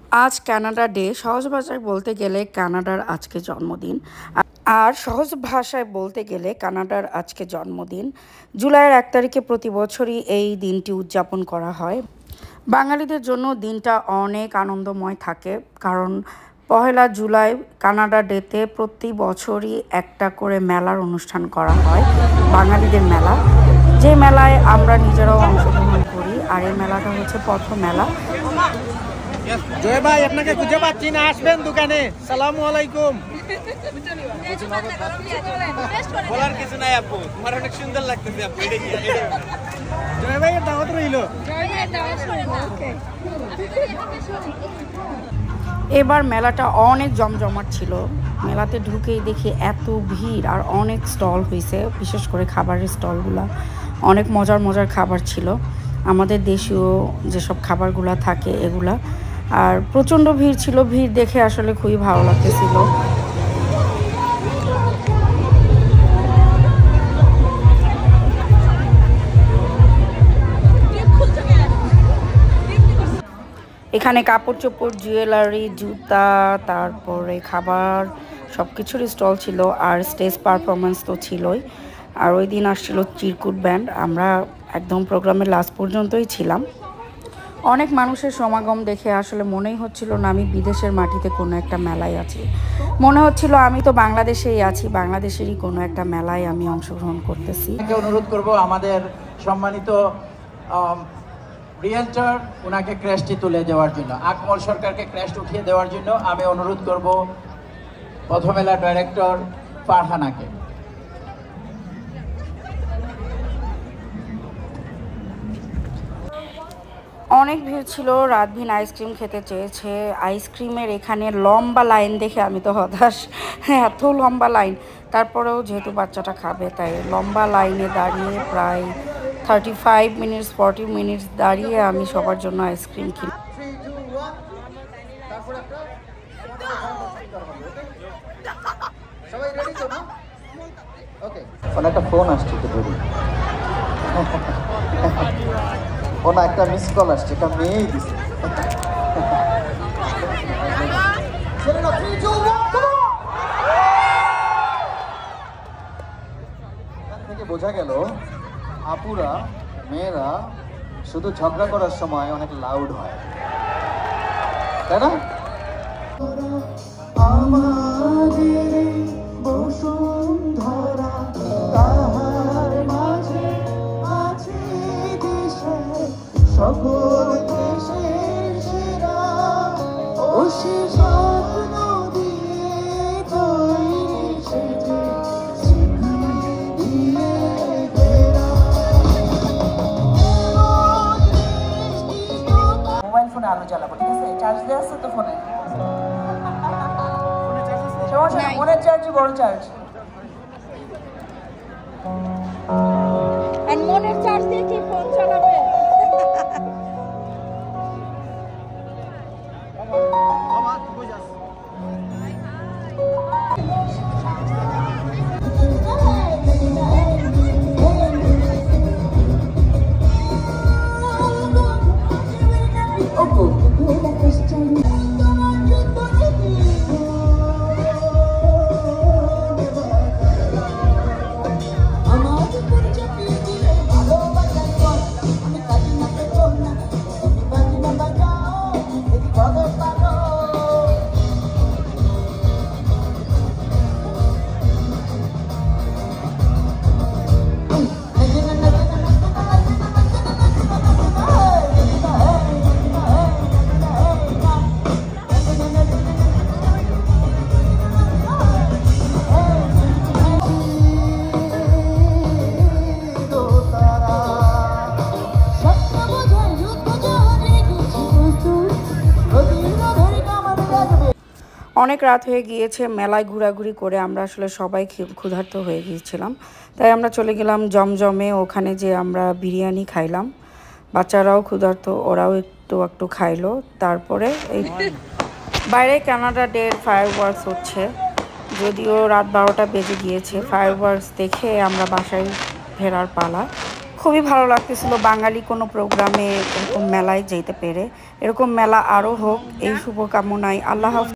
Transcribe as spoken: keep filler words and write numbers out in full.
আজ Canada day. সহজ ভাষায় বলতে গেলে কানাডার আজকে জন্মদিন। আর সহজ ভাষায় বলতে গেলে কানাডার আজকে জন্মদিন। জুলাইয়ের এক তারিখে প্রতি বছরই এই দিনটি উদযাপন করা হয়। বাঙালিদের জন্য দিনটা অনেক আনন্দময় থাকে, কারণ পহেলা জুলাই কানাডা ডেতে প্রতি বছরই একটা করে মেলার অনুষ্ঠান করা হয়, বাঙালিদের মেলা, যে মেলায় আমরা নিজেরাও অংশগ্রহণ করি। আর এই মেলাটা হচ্ছে পথ মেলা। জয় ভাই, আপনাকে খুঁজে পাচ্ছি না, আসবেন দোকানে। সালামু আলাইকুম। বলার কিছু নাই আপু, তোমার অনেক সুন্দর লাগতেছে আপু। এটা কি জয় ভাইয়ের দাওয়াত রইলো। এবার মেলাটা অনেক জমজমাট ছিল। মেলাতে ঢুকেই দেখি এত ভিড় আর অনেক স্টল হয়েছে, বিশেষ করে খাবারের স্টলগুলো অনেক মজার মজার খাবার ছিল, আমাদের দেশীয় যেসব খাবারগুলো থাকে এগুলা। আর প্রচণ্ড ভিড় ছিল, ভিড় দেখে আসলে খুবই ভালো লাগতেছিল। এখানে কাপড় চোপড়, জুয়েলারি, জুতা, তারপরে খাবার সব কিছুর স্টল ছিল। আর স্টেজ পারফরমেন্স তো ছিলই। আর ওই দিন আসছিল চিরকুট ব্যান্ড। আমরা একদম প্রোগ্রামের লাস্ট পর্যন্তই ছিলাম। অনেক মানুষের সমাগম দেখে আসলে মনেই হচ্ছিল না আমি বিদেশের মাটিতে কোনো একটা মেলায় আছি। মনে হচ্ছিল আমি তো বাংলাদেশেই আছি, বাংলাদেশেরই কোনো একটা মেলায় আমি অংশগ্রহণ করতেছি। অনুরোধ করব আমাদের সম্মানিত রিয়েলটর ওনাকে ক্র্যাশটি তুলে দেওয়ার জন্য, আকমল সরকারকে ক্র্যাশ উঠিয়ে দেওয়ার জন্য আমি অনুরোধ করব পথমেলার ডাইরেক্টর ফারহানাকে। অনেক ভিড় ছিল, রাতভিন আইসক্রিম খেতে চেয়েছে। আইসক্রিমের এখানে লম্বা লাইন দেখে আমি তো হতাশ, হ্যাঁ এত লম্বা লাইন। তারপরেও যেহেতু বাচ্চাটা খাবে তাই লম্বা লাইনে দাঁড়িয়ে প্রায় thirty five minutes forty minutes দাঁড়িয়ে আমি সবার জন্য আইসক্রিম কিনি। একটা ফোন আসছে, ওনা একটা মিস কল আসছে, একটা মেয়েই দিছে। এখান থেকে বোঝা গেল আপুরা, মেয়েরা শুধু ঝগড়া করার সময় অনেক লাউড হয়, তাই না? সকল দেশের সেরা ও সে স্বপ্ন দিয়ে তৈরি সেজে দিয়ে ঘেরা। মোবাইল ফোনে আলো জ্বালাবো, ঠিক আছে? চার্জ দেওয়া আছে তো ফোনে? সমস্যা নেই, ফোনের চার্জই বড় চার্জ। মনের চার্জ দিয়ে কি ফোন চালাবে? অনেক রাত হয়ে গিয়েছে, মেলায় ঘোরাঘুরি করে আমরা আসলে সবাই ক্ষুধার্ত হয়ে গিয়েছিলাম। তাই আমরা চলে গেলাম জমজমে, ওখানে যে আমরা বিরিয়ানি খাইলাম। বাচ্চারাও ক্ষুধার্ত, ওরাও একটু একটু খাইলো। তারপরে এই বাইরে কানাডা ডের ফায়ার ওয়ার্কস হচ্ছে, যদিও রাত বারোটা বেজে গিয়েছে। ফায়ার ওয়ার্কস দেখে আমরা বাসায় ফেরার পালা। খুবই ভালো লাগতেছিল বাঙালি কোনো প্রোগ্রামে এরকম মেলায় যেতে পেরে। এরকম মেলা আরও হোক এই শুভকামনায়। আল্লাহ হাফেজ।